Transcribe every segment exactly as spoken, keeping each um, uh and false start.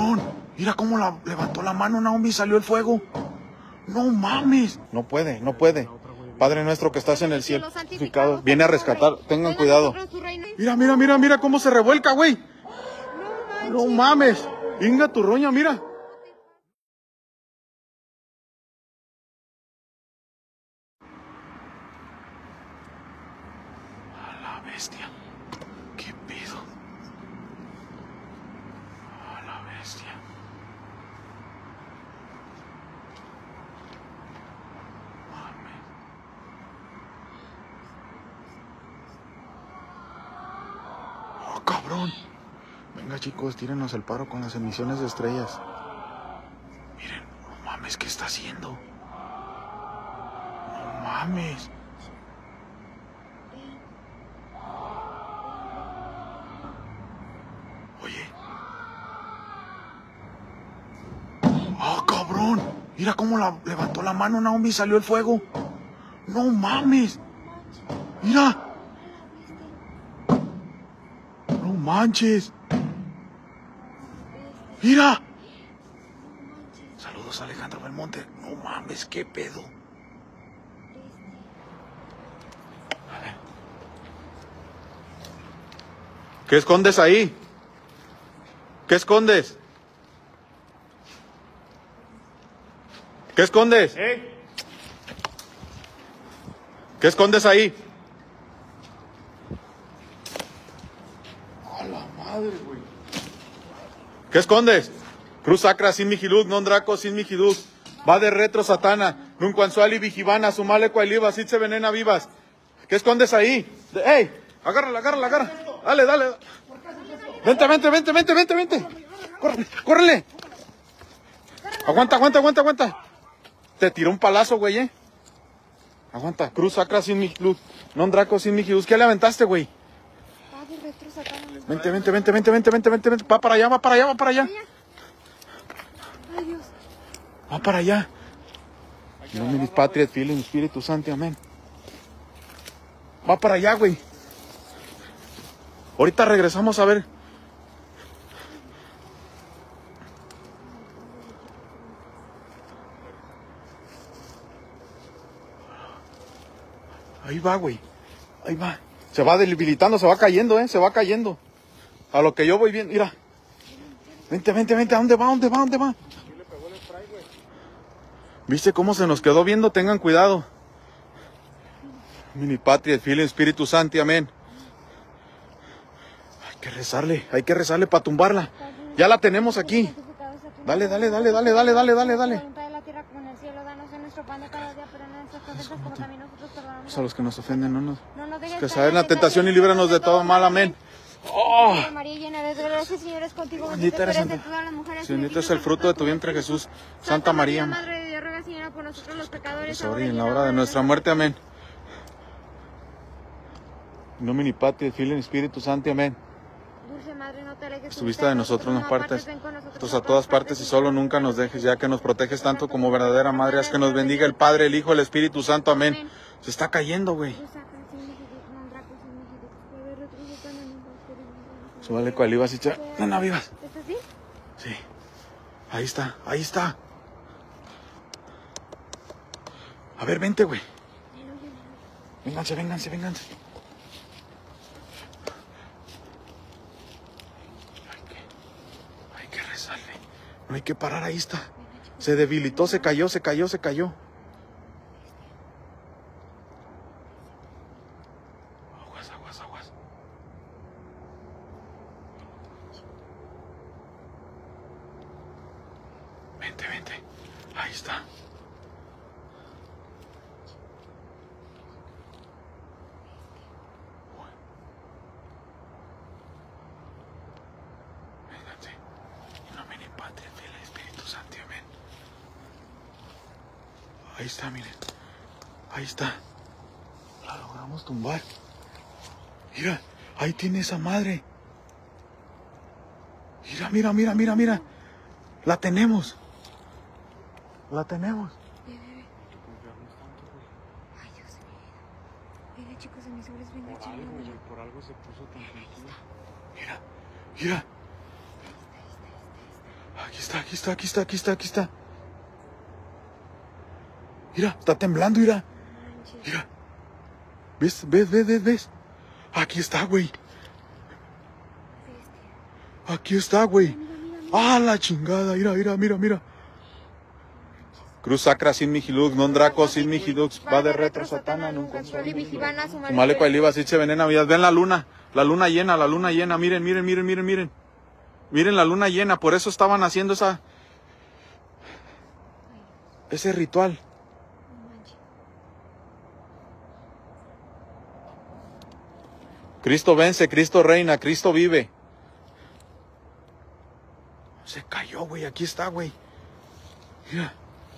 cabrón! Mira cómo la levantó la mano Naomi y salió el fuego. ¡No mames! No puede, no puede. Padre nuestro que estás en el cielo, santificado, viene a rescatar. Tengan cuidado. Mira, mira, mira, mira cómo se revuelca, güey. No mames. Inga tu roña, mira. A la bestia. ¿Qué pedo? A la bestia. Mames. Oh, cabrón. Venga, chicos, tírenos el paro con las emisiones de estrellas. Miren, no mames, ¿qué está haciendo? No mames. Oye. ¡Ah, cabrón! Mira cómo la levantó la mano Naomi y salió el fuego. ¡No mames! ¡Mira! ¡No manches! ¡Mira! Saludos a Alejandro Belmonte. No mames, qué pedo. A ver. ¿Qué escondes ahí? ¿Qué escondes? ¿Qué escondes? ¿Eh? ¿Qué escondes ahí? A la madre, güey. ¿Qué escondes? Cruz sacra sin mijiluz, non draco sin mijiluz. Va de retro satana. Nuncuansuali vigivana, sumale cuailiva, sit se venena vivas. ¿Qué escondes ahí? ¡Ey! Agárrala, agárrala, agárrala. Dale, dale. Vente, vente, vente, vente, vente, vente. Córrele, córrele. Aguanta, aguanta, aguanta, aguanta. Te tiró un palazo, güey, eh. Aguanta. Cruz sacra sin mijiluz, non draco sin mijiluz. ¿Qué le aventaste, güey? Va de retro satana. Vente, vente, vente, vente, vente, vente, vente, vente. Va para allá, va para allá, va para allá. Ay, Dios. Va para allá. Nominis Patria et Filii Spiritus Sancti, amén. Va para allá, güey. Ahorita regresamos a ver. Ahí va, güey. Ahí va. Se va debilitando, se va cayendo, eh. Se va cayendo. A lo que yo voy viendo, mira. Vente, vente, vente. ¿A dónde va? ¿A dónde va? ¿A dónde va? ¿Viste cómo se nos quedó viendo? Tengan cuidado. Mini Patria, Filio, Espíritu Santi, amén. Hay que rezarle, hay que rezarle para tumbarla. Ya la tenemos aquí. Dale, dale, dale, dale, dale, dale, dale, dale. A los que nos ofenden, no nos... Que saben la tentación y líbranos de todo mal, amén. Oh. María, llena de gracia, Señor es contigo, bendita eres entre todas las mujeres, bendito es el fruto de tu vientre, Jesús. Santa María, Madre de Dios, ruega, Señora, por nosotros los pecadores, ahora y en la hora de nuestra muerte, amén. Nomini Patria, Filio y Espíritu Santi, amén. Dulce Madre, no te alejes. Estuviste de nosotros, no partes, nosotros a todas partes y solo nunca nos dejes, ya que nos proteges tanto como verdadera Madre, haz que nos bendiga el Padre, el Hijo, el Espíritu Santo, amén. Se está cayendo, güey. Súbale cual ibas y cha... No, no, vivas. ¿Estás bien? Sí. Ahí está, ahí está. A ver, vente, güey. Vénganse, vénganse, vénganse. Hay que, hay que rezarle. No hay que parar, ahí está. Se debilitó, se cayó, se cayó, se cayó. Aguas, aguas, aguas. Vente, vente. Ahí está. Vénganse. En nomine Patria, Filii, Espíritu Santo, amén. Ahí está, miren. Ahí está. La logramos tumbar. Mira, ahí tiene esa madre. Mira, mira, mira, mira, mira. La tenemos. La tenemos. Ve, ve, ve. Ay, Dios mío. Venga, chicos, emisores, venga, Por algo, güey, por algo se puso tan tranquilo. Mira, mira. Aquí está, aquí está, aquí está, aquí está, aquí está. Mira, está temblando, mira. Mira. ¿Ves? ¿Ves? ¿Ves? ¿Ves? ¿Ves? Aquí está, güey. Aquí está, güey. ¡Ah, la chingada! Mira, mira, mira, mira. Cruz sacra sin mijilux, non draco sin mijilux, va de retro satana, nun consuelo. Male cuailiva, si se venena vidas. Ven la luna, la luna llena, la luna llena. Miren, miren, miren, miren, miren. Miren la luna llena, por eso estaban haciendo esa... ese ritual. Cristo vence, Cristo reina, Cristo vive. Se cayó, güey, aquí está, güey. Mira.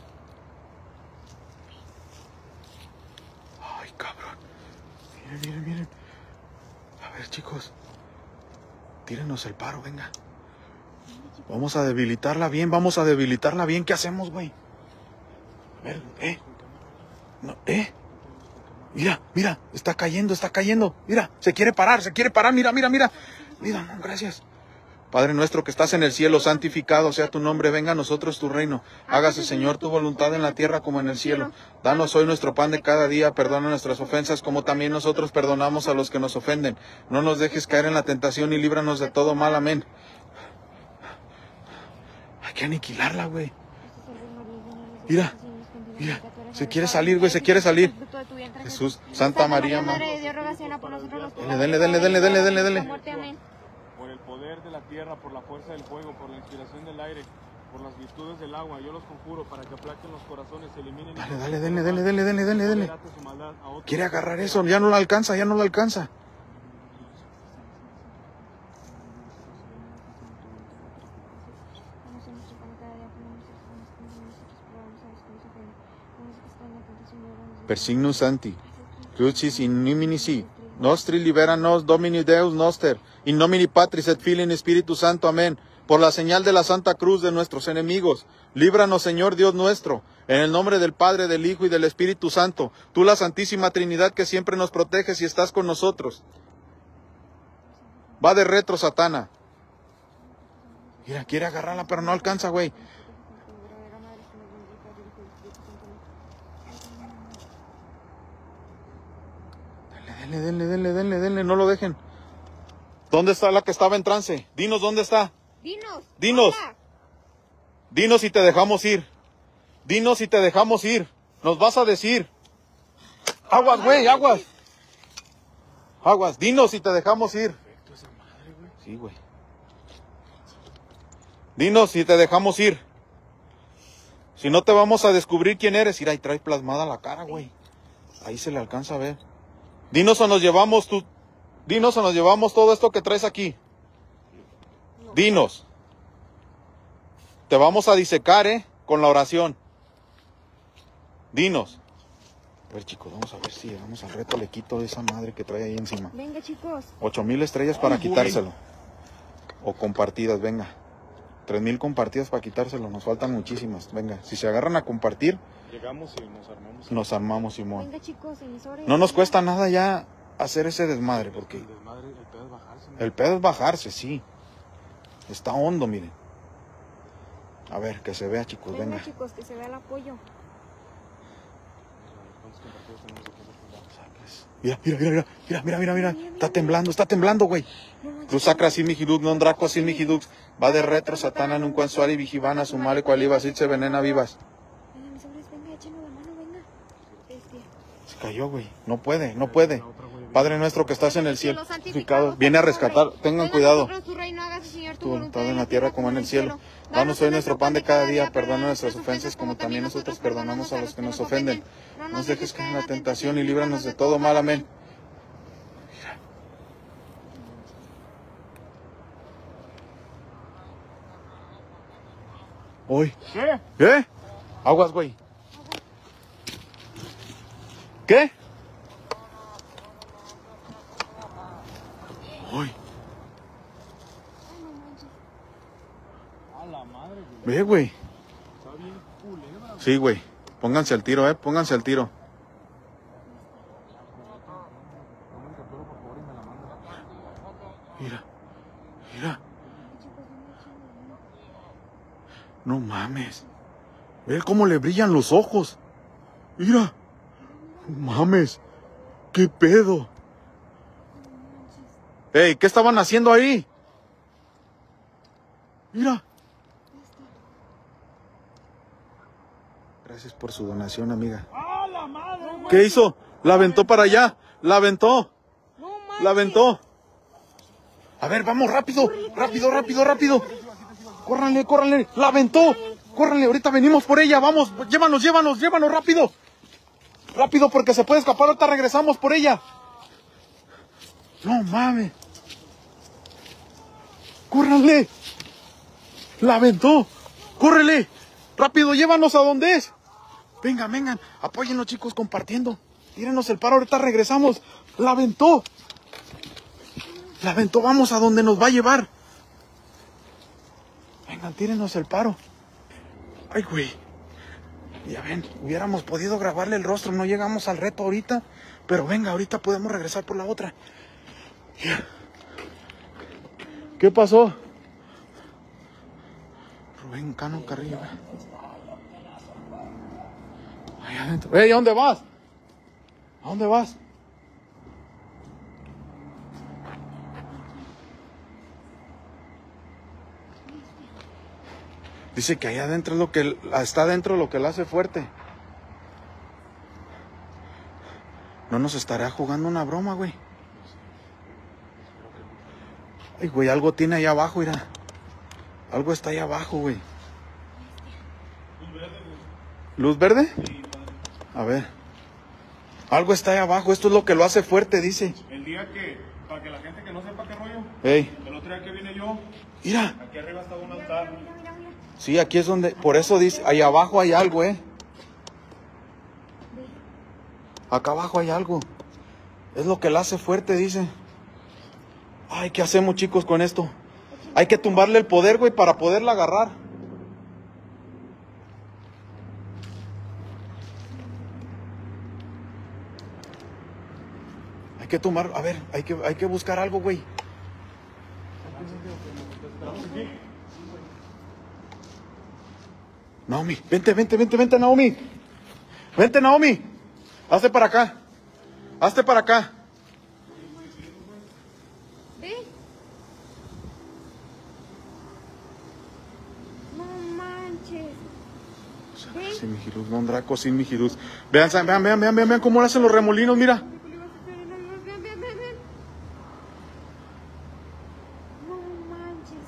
Ay, cabrón. Miren, miren, miren. A ver, chicos. Tírenos el paro, venga. Vamos a debilitarla bien, vamos a debilitarla bien. ¿Qué hacemos, güey? A ver, eh. No, eh. Mira, mira, está cayendo, está cayendo. Mira, se quiere parar, se quiere parar. Mira, mira, mira. Mira, no, gracias. Padre nuestro que estás en el cielo, santificado sea tu nombre, venga a nosotros tu reino. Hágase, Señor, tu voluntad en la tierra como en el cielo. Danos hoy nuestro pan de cada día, perdona nuestras ofensas como también nosotros perdonamos a los que nos ofenden. No nos dejes caer en la tentación y líbranos de todo mal, amén. Hay que aniquilarla, güey. Mira, mira, se quiere salir, güey, se quiere salir. Jesús, Santa María, Madre de Dios, ruega por nosotros. Denle, denle, denle, denle, denle, denle. Por el poder de la tierra, por la fuerza del fuego, por la inspiración del aire, por las virtudes del agua, yo los conjuro para que aplaquen los corazones, se eliminen. Dale, dale, denle, denle, denle, denle, denle, denle. Quiere agarrar eso, ya no lo alcanza, ya no lo alcanza. Persignus Sancti, Crucis in nimini nostri libera nos Domini Deus noster, in nomini Patris et Filii in Spiritu Santo, amén. Por la señal de la Santa Cruz de nuestros enemigos, líbranos, Señor Dios nuestro, en el nombre del Padre, del Hijo y del Espíritu Santo, tú la Santísima Trinidad que siempre nos proteges y estás con nosotros. Va de retro, Satana. Mira, quiere agarrarla, pero no alcanza, güey. Denle, denle, denle, denle, denle, no lo dejen. ¿Dónde está la que estaba en trance? Dinos, ¿dónde está? Dinos. Dinos. Hola. Dinos si te dejamos ir. Dinos si te dejamos ir. Nos vas a decir. Aguas, güey, aguas. Aguas, dinos si te dejamos ir. Sí, güey. Dinos si te dejamos ir. Si no te vamos a descubrir quién eres. Mira, ahí trae plasmada la cara, güey. Ahí se le alcanza a ver. Dinos o nos llevamos tu... Dinos o nos llevamos todo esto que traes aquí. Dinos. Te vamos a disecar, ¿eh? Con la oración. Dinos. A ver, chicos, vamos a ver si llegamos al reto. Le quito esa madre que trae ahí encima. Venga, chicos. Ocho mil estrellas para quitárselo. O compartidas, venga. Tres mil compartidas para quitárselo. Nos faltan muchísimas. Venga, si se agarran a compartir... Llegamos y nos armamos. Nos armamos, Simón. Venga, chicos, emisores. No nos cuesta nada ya hacer ese desmadre, porque... El desmadre, el pedo es bajarse. ¿No? El pedo es bajarse, sí. Está hondo, miren. A ver, que se vea, chicos, Venga, venga. chicos, que se vea el apoyo. ¿Cuántos compartidos tenemos aquí? Mira, mira, mira, mira, mira, mira, mira, mira. Está temblando, está temblando, güey. No manches. Cruz sacra sin mijilux, non draco sin mijilux. Va de retro, satana, nun consuali, vigivana, sumale, cualiva, sit se venena vivas. Venga, emisores, venga, échenos la mano, venga. Este. Se cayó, güey. No puede, no puede. Padre nuestro que estás en el cielo, santificado. Viene a rescatar, tengan cuidado. Tu reino, hágase, Señor, tu Tu voluntad voluntad en la tierra como en el cielo. Danos hoy nuestro pan de cada día, perdona nuestras ofensas como también nosotros perdonamos a los que nos ofenden. No nos dejes caer en la tentación y líbranos de todo mal, amén. Hoy. ¿Qué? ¿Qué? Aguas, güey. ¿Qué? Hoy. A la madre, güey. Ve, güey. Está bien culebra, güey. Sí, güey. Pónganse al tiro, eh. Pónganse al tiro. Tomen captura, por favor, y me la mandan. Mira. Mira. No mames. Ve cómo le brillan los ojos. Mira. No mames. ¿Qué pedo? Ey, ¿qué estaban haciendo ahí? Mira. Gracias por su donación, amiga. ¡Ah, la madre! ¿Qué hizo? La aventó para allá. La aventó. No manches. La aventó. A ver, vamos, rápido. Rápido, rápido, rápido. Córranle, córranle. La aventó. Córranle, ahorita venimos por ella. Vamos, llévanos, llévanos, llévanos, rápido. Rápido, porque se puede escapar. Ahorita regresamos por ella. No mames. Córranle. La aventó. Córrele. Rápido, llévanos a donde es. Vengan, vengan. Apóyennos, chicos, compartiendo. Tírenos el paro, ahorita regresamos. La aventó. La aventó, vamos a donde nos va a llevar. Vengan, tírenos el paro. Ay, güey. Ya ven, hubiéramos podido grabarle el rostro. No llegamos al reto ahorita. Pero venga, ahorita podemos regresar por la otra. ¿Qué pasó? Rubén Cano Carrillo. Ahí adentro. ¡Ey! ¿A dónde vas? ¿A dónde vas? Dice que allá adentro es lo que está adentro lo que la hace fuerte. No nos estará jugando una broma, güey. Ay, güey, algo tiene ahí abajo, mira. Algo está ahí abajo, güey. ¿Luz verde? A ver. Algo está ahí abajo. Esto es lo que lo hace fuerte, dice. El día que, para que la gente que no sepa qué rollo, Ey, el otro día que vine yo, mira. aquí arriba estaba un altar. Sí, aquí es donde... Por eso dice... Ahí abajo hay algo, eh. Acá abajo hay algo. Es lo que la hace fuerte, dice. Ay, ¿qué hacemos, chicos, con esto? Hay que tumbarle el poder, güey, para poderla agarrar. Hay que tumbar... A ver, hay que, hay que buscar algo, güey. Naomi, vente, vente, vente, vente, Naomi. Vente, Naomi. Hazte para acá. Hazte para acá. Ve. No manches. Sin Mijiluz, Don Draco, sin Mijiluz. Vean, vean, vean, vean, vean, vean cómo le hacen los remolinos, mira. Ven, ven, ven, ven. No manches,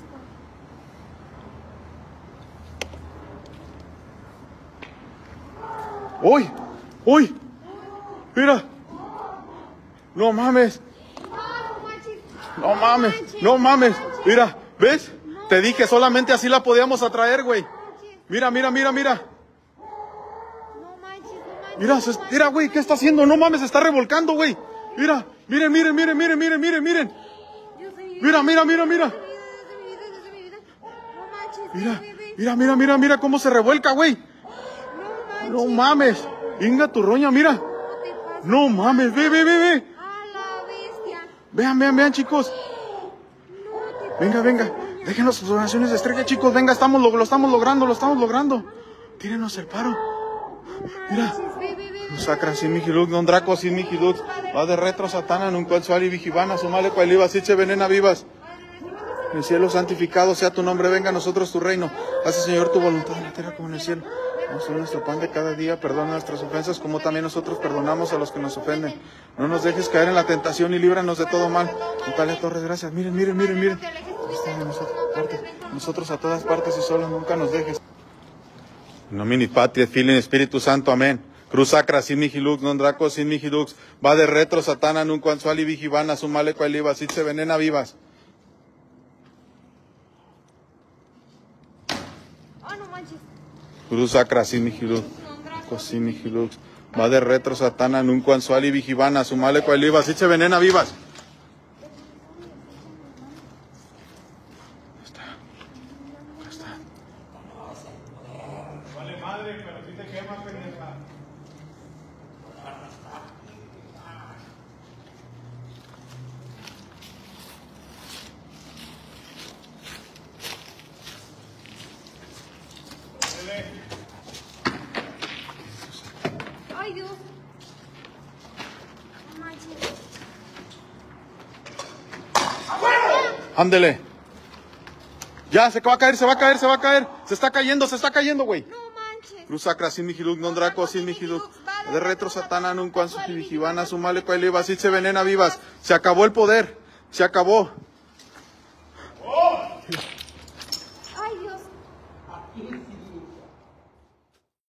güey. ¡Uy! ¡Uy! ¡Mira! ¡No mames! No manches. ¡No mames! ¡No mames! Mira, ¿ves? Te dije, solamente así la podíamos atraer, güey. Mira, mira, mira, mira. No manches, no manches. Mira, se- mira, güey, ¿qué está haciendo? No mames, se está revolcando, güey. Mira, miren, miren, miren, miren, miren, miren, miren. Dios de mi vida. Mira, mira, mira, mira. Dios de mi vida, Dios de mi vida. No manches. Mira, ve, ve, ve. mira, mira, mira, mira cómo se revuelca, güey. No manches. No mames. Inga tu roña, mira. ¿Cómo te pasa? No mames, ve, ve, ve, ve. A la bestia. Vean, vean, vean, chicos. No te pasa. Venga, venga. Déjenos sus donaciones de estrella, chicos. Venga, estamos lo, lo estamos logrando, lo estamos logrando. Tírenos el paro. Mira. Ve, ve, ve. Sacra sin Mijilux, Don Draco sin Mijilux. Va de retro satana, nunca suali vigivana, sumale cualiva, siche venena vivas. En el cielo santificado sea tu nombre, venga a nosotros tu reino. Hace, Señor, tu voluntad en la tierra como en el cielo. Danos hoy nuestro pan de cada día, perdona nuestras ofensas como también nosotros perdonamos a los que nos ofenden. No nos dejes caer en la tentación y líbranos de todo mal. Dale torres, gracias. Miren, miren, miren, miren. Está de nosotros, parte, nosotros a todas partes y solo nunca nos dejes. In nomine Patria, Filii, Espíritu Santo, amén. Cruz sacra sin Mijilux, non Draco sin Mijilux. Va de retro satana, nunca ansuali vigivana, sumale cualiva, sit se venena vivas. Ah, no manches. Cruz sacra sin Mijilux, sin Mijilux. Va de retro satana, nunca ansuali vigivana, sumale cualiva, sit se venena vivas. Está. Acá está. Vale madre, pero si te quema, pendeja. Ay, Dios. No manches. Ándele. Ya, se va a caer, se va a caer, se va a caer. Se está cayendo, se está cayendo, güey. No manches. Cruz sacra, sin mijiluk, non draco, sin mijiluk. De retro satana, nun cuan su vigivana, su male cual iba, se venena vivas. Se acabó el poder, se acabó.